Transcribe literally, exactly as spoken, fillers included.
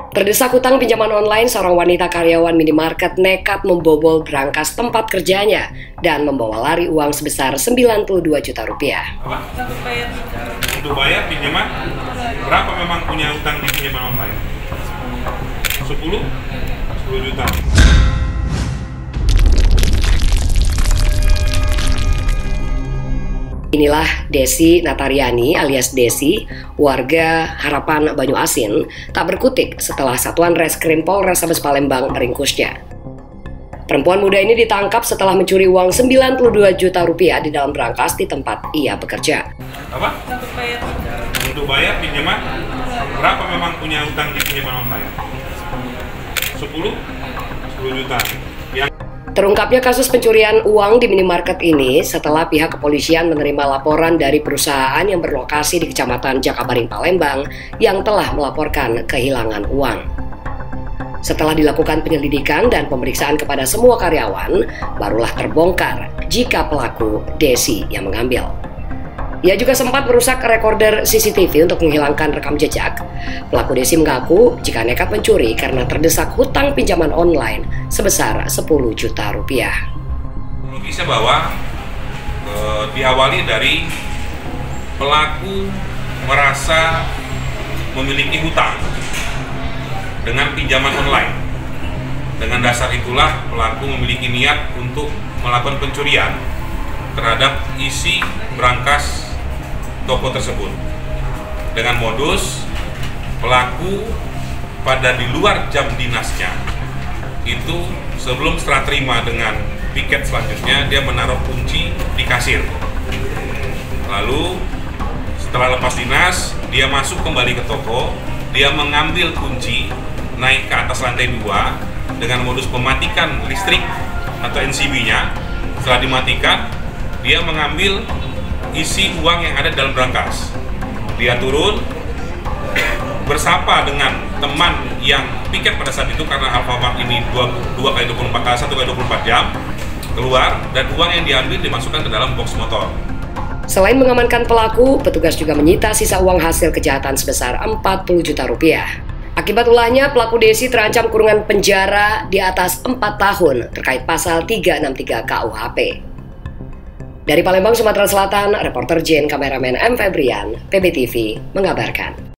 Terdesak hutang pinjaman online, seorang wanita karyawan minimarket nekat membobol brankas tempat kerjanya dan membawa lari uang sebesar sembilan puluh dua juta rupiah. Apa? Untuk bayar pinjaman? Berapa memang punya hutang di pinjaman online? sepuluh? sepuluh juta. Inilah Desi Natariani alias Desi, warga Harapan Banyuasin, tak berkutik setelah Satuan Reskrim Polrestabes Palembang meringkusnya. Perempuan muda ini ditangkap setelah mencuri uang sembilan puluh dua juta rupiah di dalam brankas di tempat ia bekerja. Apa? Untuk bayar pinjaman? Berapa memang punya hutang di pinjaman online? sepuluh? sepuluh juta. Yang Terungkapnya kasus pencurian uang di minimarket ini setelah pihak kepolisian menerima laporan dari perusahaan yang berlokasi di Kecamatan Jakabaring, Palembang yang telah melaporkan kehilangan uang. Setelah dilakukan penyelidikan dan pemeriksaan kepada semua karyawan, barulah terbongkar jika pelaku Desi yang mengambil. Ia juga sempat merusak rekorder C C T V untuk menghilangkan rekam jejak. Pelaku Desi mengaku jika nekat mencuri karena terdesak hutang pinjaman online sebesar sepuluh juta rupiah. Logisnya bahwa e, diawali dari pelaku merasa memiliki hutang dengan pinjaman online. Dengan dasar itulah pelaku memiliki niat untuk melakukan pencurian terhadap isi brankas toko tersebut dengan modus pelaku pada di luar jam dinasnya itu sebelum setelah terima dengan piket selanjutnya dia menaruh kunci di kasir, lalu setelah lepas dinas dia masuk kembali ke toko, dia mengambil kunci naik ke atas lantai dua dengan modus mematikan listrik atau N C B-nya. Setelah dimatikan dia mengambil isi uang yang ada dalam brankas. Dia turun bersapa dengan teman yang piket pada saat itu karena Alfamart ini dua kali dua puluh empat satu kali dua puluh empat jam keluar dan uang yang diambil dimasukkan ke dalam box motor. Selain mengamankan pelaku, petugas juga menyita sisa uang hasil kejahatan sebesar empat puluh juta rupiah. Akibat ulahnya, pelaku Desi terancam kurungan penjara di atas empat tahun terkait pasal tiga enam tiga K U H P. Dari Palembang, Sumatera Selatan, reporter Jane, kameramen M. Febrian, P B T V mengabarkan.